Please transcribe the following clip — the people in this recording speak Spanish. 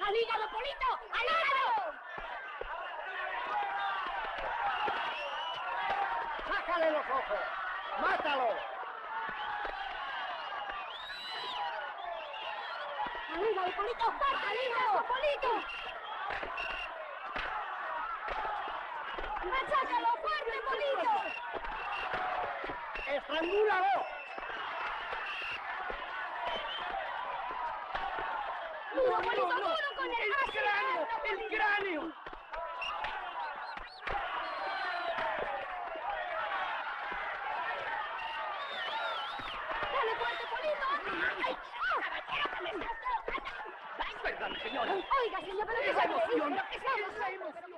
¡Al hígado, Polito! ¡Al hígado! ¡Sácale los ojos! ¡Mátalo! ¡Al hígado, Polito! ¡Al hígado, Polito! ¡Machácalo fuerte, Polito! ¡Estrangúlalo! ¡Duro, Polito, duro con ¡El cráneo! ¡El cráneo! ¡Dale fuerte, Polito! ¡Ay! Perdón, señora. Oiga, señor, pero ¿qué ¡Esa es emoción! esa emoción?